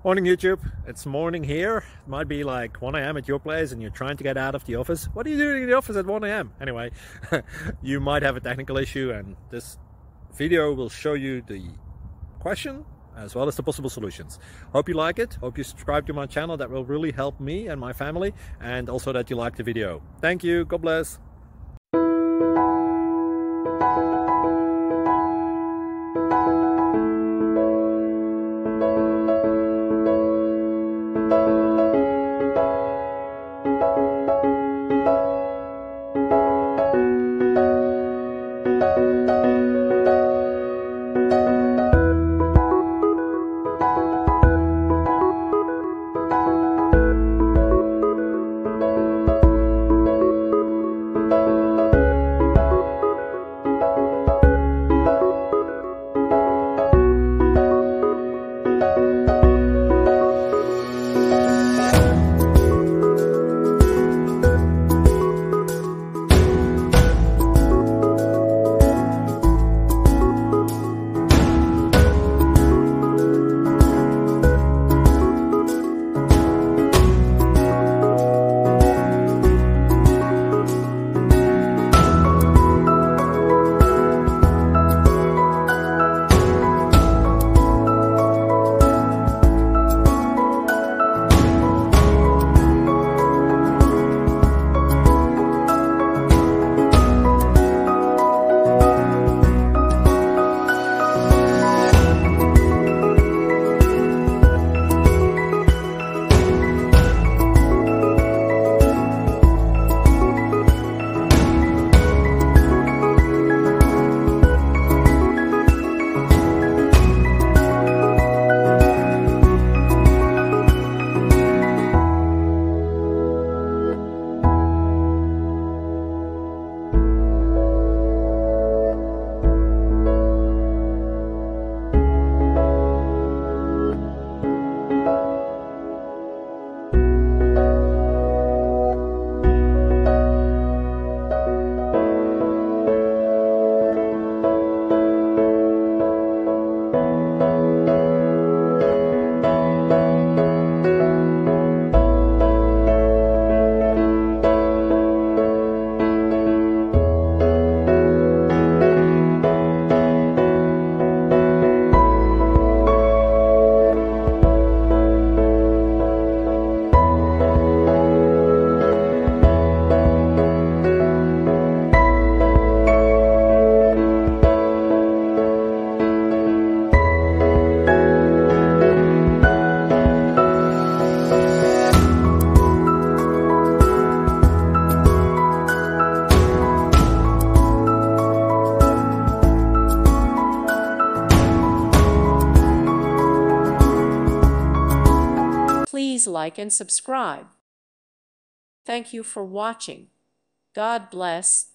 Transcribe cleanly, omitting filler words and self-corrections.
Morning YouTube, it's morning here. It might be like 1 a.m. at your place and you're trying to get out of the office. What are you doing in the office at 1 a.m? Anyway, you might have a technical issue and this video will show you the question as well as the possible solutions. Hope you like it, hope you subscribe to my channel. That will really help me and my family, and also that you like the video. Thank you, God bless. Please like and subscribe. Thank you for watching. God bless.